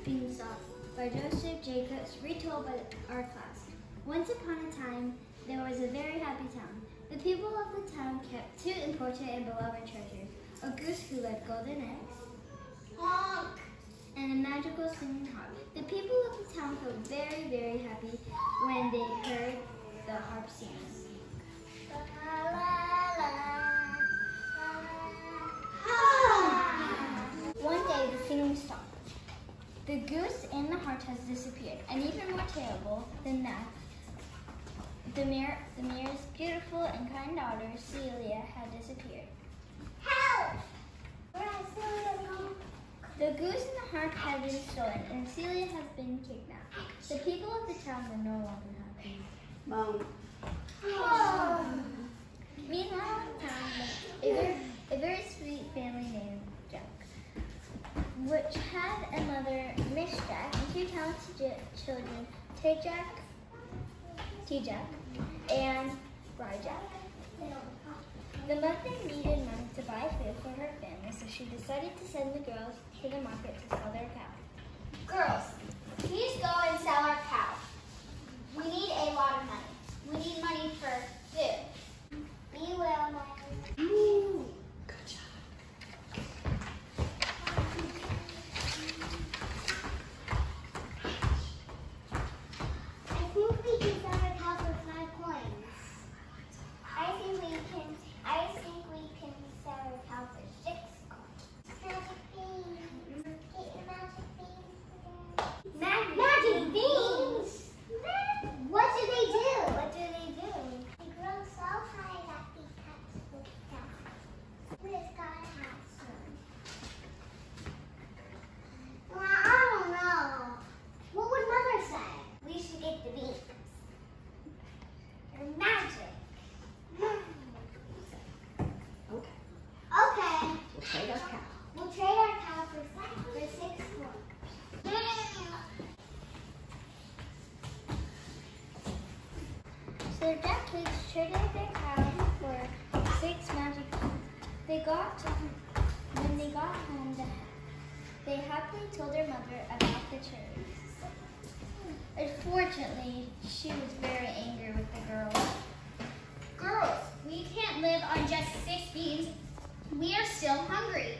Beanstalk by Joseph Jacobs, retold by our class. Once upon a time, there was a very happy town. The people of the town kept two important and beloved treasures: a goose who laid golden eggs, honk, and a magical singing harp. The people of the town felt very, very happy when they heard the harp sing. One day, the singing stopped. The goose and the harp has disappeared, and even more terrible than that, the mayor's beautiful and kind daughter, Celia, had disappeared. Help! Where has Celia gone? The goose and the harp had been stolen, and Celia has been kidnapped. The people of the town were no longer happy. Mom. Oh. Meanwhile, in town, a very sweet family named Jack, which had a mother, Miss Jack, and two talented children, T-Jack, and Jack. The mother needed money to buy food for her family, so she decided to send the girls to the market to sell their cow. Girls, please go and sell our cow. We need a lot of money. We need money for food. We will, Mom. Ooh, good job. I think we can sell our cow for 5 coins. I think we can sell our cow for 6 coins. Magic beans. Get your magic beans. Magic beans? What do they do? What do they do? They grow so high that we can't look down. We've got to have some. Well, I don't know. What would Mother say? We should get the beans. They're magic. Okay. Okay. We'll trade our cow. We'll trade our cow for 6 coins. So the Jack kids traded their cow for 6 magic beans. When they got home, they happily told their mother about the trade. Unfortunately, she was very angry with the girls. Girls, we can't live on just 6 beans. We are still hungry.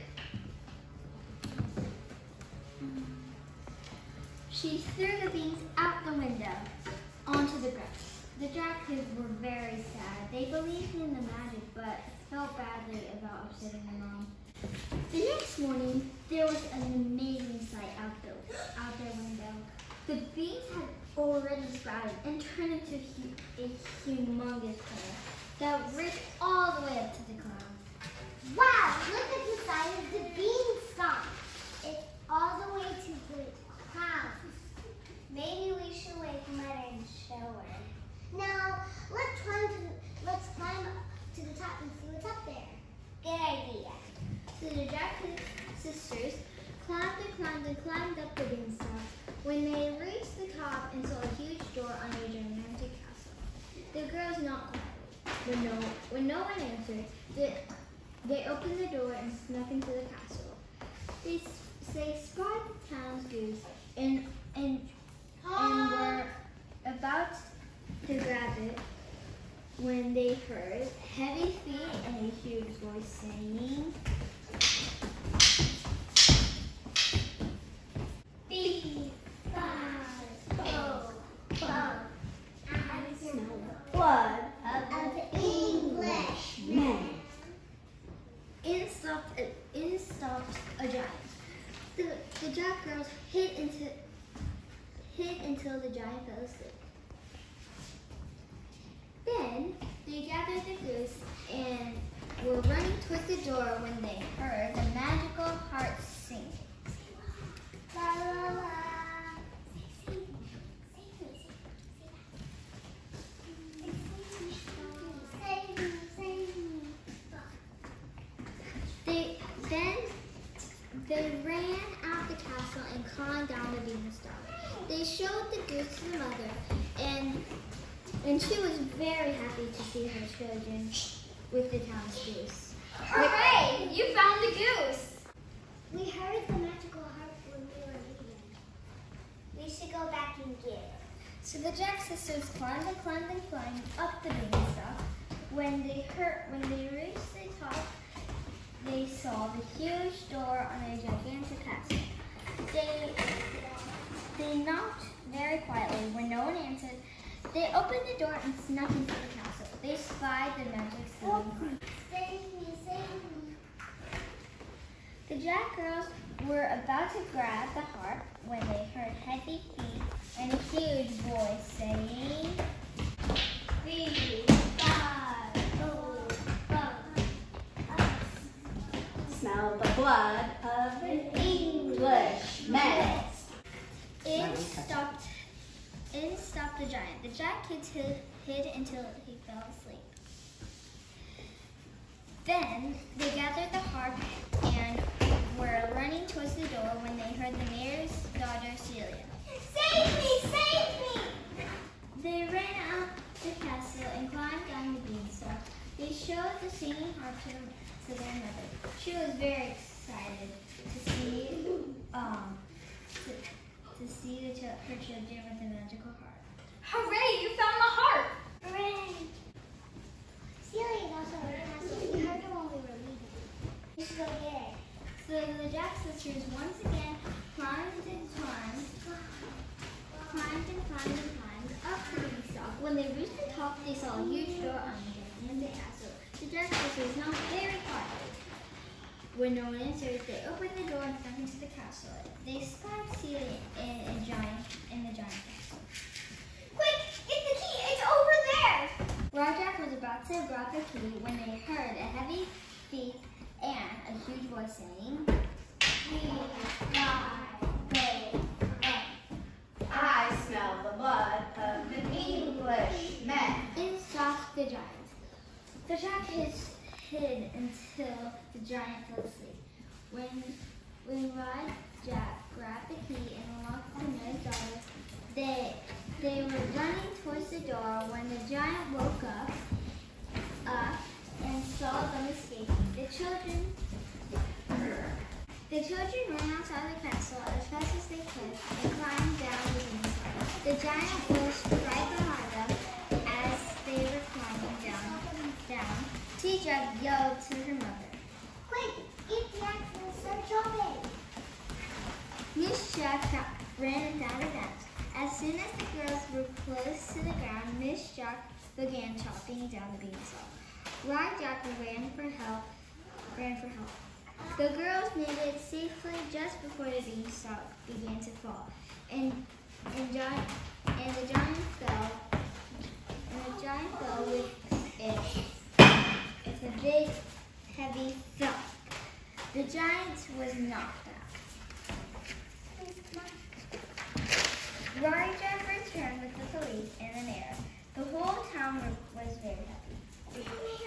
She threw the beans out the window onto the grass. The Jack kids were very sad. They believed in the magic, but felt badly about upsetting their mom. The next morning, there was an amazing sight out their window. The beans had already sprouted and turned into a humongous plant that reached all the way up to the clouds. Wow, look at the size of the beanstalk. It's all the way to the clouds. Maybe we should wake Mother and show her. Now, let's climb up to the top and see what's up there. Good idea. So the Jack sisters climbed up the beanstalk. When they reached the top and saw a huge door on a gigantic castle, the girls knocked quietly. When no one answered, they opened the door and snuck into the castle. They spied the town's goose and were about to grab it when they heard heavy feet and a huge voice saying, blood of Englishmen. In stopped a giant. The Jack girls hid until the giant fell asleep. Then they gathered the goose and were running towards the door when they heard the magical harp singing. La la la. They ran out the castle and climbed down the beanstalk. They showed the goose to the mother, and she was very happy to see her children with the town's goose. Hooray! You found the goose! We heard the magical harp when we were leaving. together. So the Jack sisters climbed and climbed and climbed up the beanstalk. When they reached the top, they saw the huge door on a gigantic castle. They knocked very quietly. When no one answered, they opened the door and snuck into the castle. They spied the magic city. Save me, save me. The Jack girls were about to grab the harp when they heard heavy feet and a huge voice saying, "Beetle, Smell the blood of an Englishman." In stopped the giant. The Jack kids hid until he fell asleep. Then they gathered the harp and were running towards the door when they heard the mayor's daughter Celia. "Save me! Save me!" They ran out the castle and climbed down the beanstalk. They showed the singing harp to their mother. She was very excited to see her children with the magical harp. Hooray! You found the harp! Hooray! Celia knows how to castle. We heard her when we were leaving. We should go get it. So the Jack sisters once again climbed up the beanstalk. When they reached the top, they saw a huge door on the gigantic castle. The Jack sisters knocked very quietly. When no one answered, they opened the door and snuck into the castle. They spied Celia in the giant castle. "Quick, get the key! It's over there!" Jack was about to grab the key when they heard a heavy feet and a huge voice saying, I smell the blood of an Englishman. In stopped the giant. The Jack hid until the giant fell asleep. When Jack grabbed the key and unlocked the mayor's daughter, they were running towards the door when the giant woke up and saw them escaping. The children ran outside the castle as fast as they could and climbed down the beanstalk. The giant was right behind them as they were climbing down. T-Jack yelled to her mother, "Quick, get Jack and search open!" Miss Jack ran and found a vent. As soon as the girls were close to the ground, Miss Jack began chopping down the beanstalk. Jack ran for help. The girls made it safely just before the beanstalk began to fall, and the giant fell with a big, heavy thump. The giant was knocked out. Jack returned with the police and the mayor. The whole town was very happy.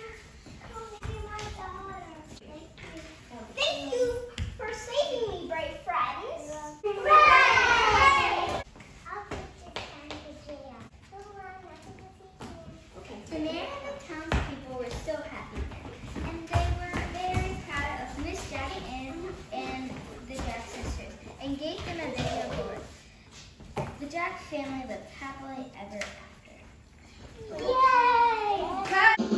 Thank you for saving me, brave friends. Hooray! The mayor and the townspeople were so happy, and they were very proud of Miss Jack and the Jack sisters, and gave them a big award. The Jack family lived happily ever after. Yay!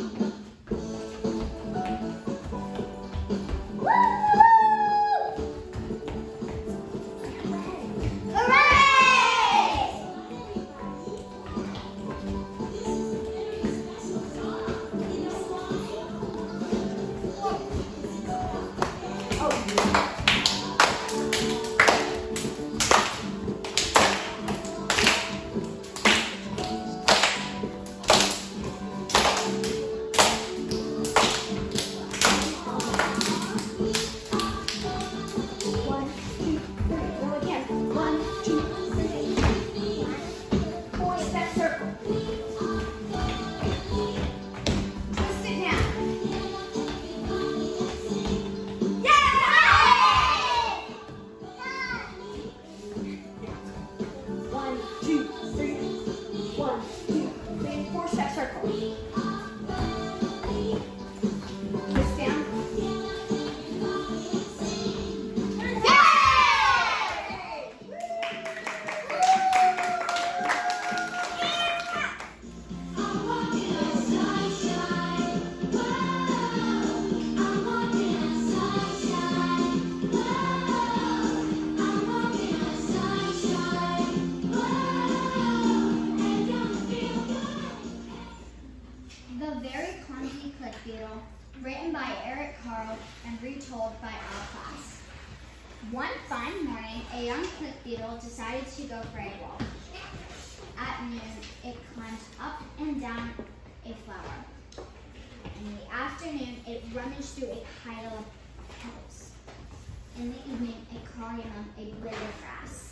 written by Eric Carl and retold by our class. One fine morning, a young cliff beetle decided to go for a walk. At noon, it climbed up and down a flower. In the afternoon, it rummaged through a pile of petals. In the evening, it crawled on a blade of grass.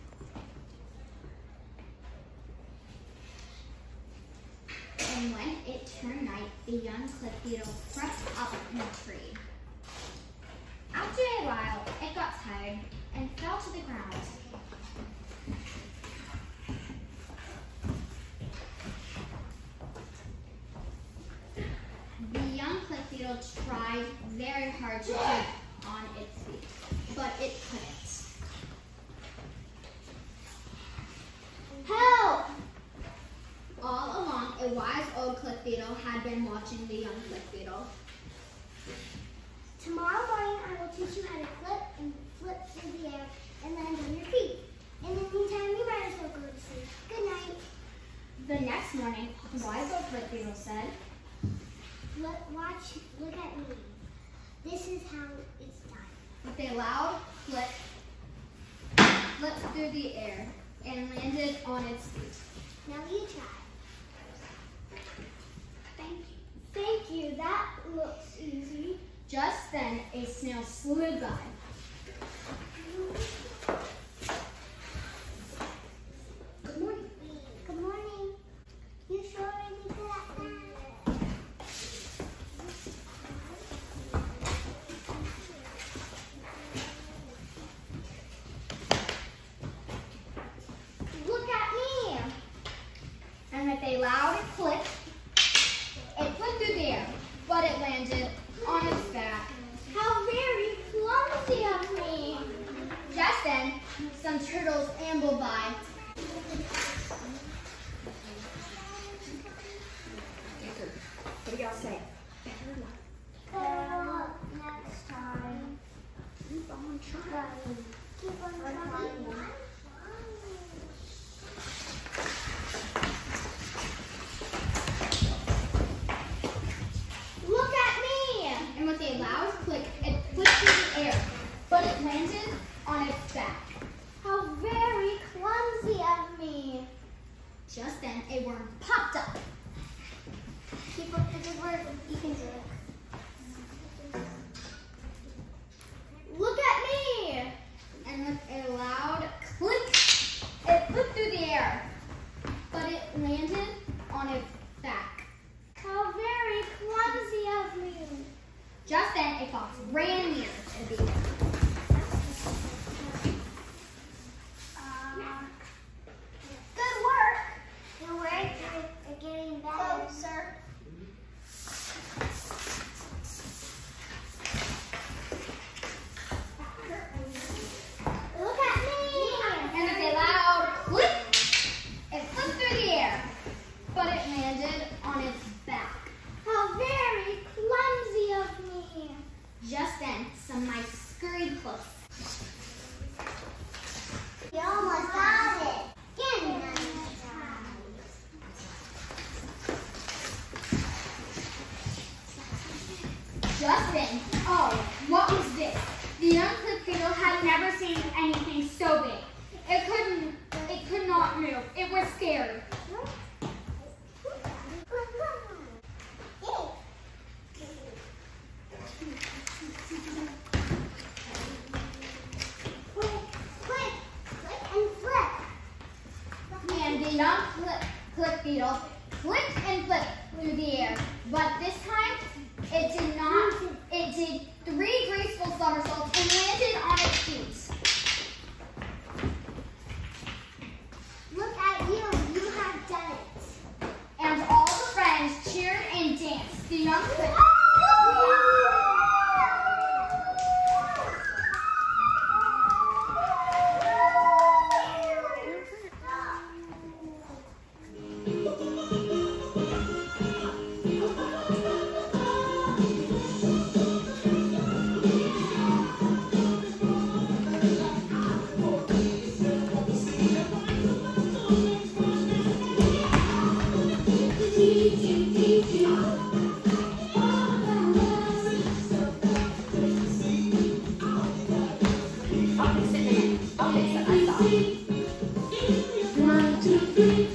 And when it turned night, the young cliff beetle crept up in a tree. After a while, it got tired and fell to the ground. The young cliff beetle tried very hard to keep on its feet, but it couldn't. Help! All along, a wise old cliff beetle had been watching the young cliff beetle. Tomorrow morning, I will teach you how to flip and flip through the air and land on your feet. In the meantime, you might as well go to sleep. Good night. The next morning, the wise old cliff beetle said, Look at me. This is how it's done. with a loud flip, flipped through the air and landed on its feet. Now you try. Thank you. That looks easy. Just then, a snail slid by. Good morning. Good morning. You sure ready for that now? Look at me! And with a loud click, it flew through the air, but it landed on its back. How very clumsy of me. Just then, some turtles ambled by. What do y'all say? Better luck next time. Keep on trying. Keep on trying. Look at me! And with a loud click, it flipped through the air, but it landed on its back. How very clumsy of me. Just then, a worm popped up. Keep up the good work. You can do it. Look at me! And with a loud click, it flipped through the air, but it landed on its back. How very clumsy of me. Just then, a fox ran near to the beetle. Good work. Good work. You're getting better. Closer. Look at me. And with a loud click, it flipped through the air, but it landed on its back. How very clumsy of me. Just then, some mice scurried close. You almost got it. Get another try. Just then, oh, what was this? The young cliff beetle had never seen anything so big. It could not move. It was scared. And the young cliff beetle flipped and flipped through the air. But this time, it did not. It did 3 graceful somersaults and landed on its feet. Look at you. You have done it. And all the friends cheered and danced. The young cliff. 2, 3.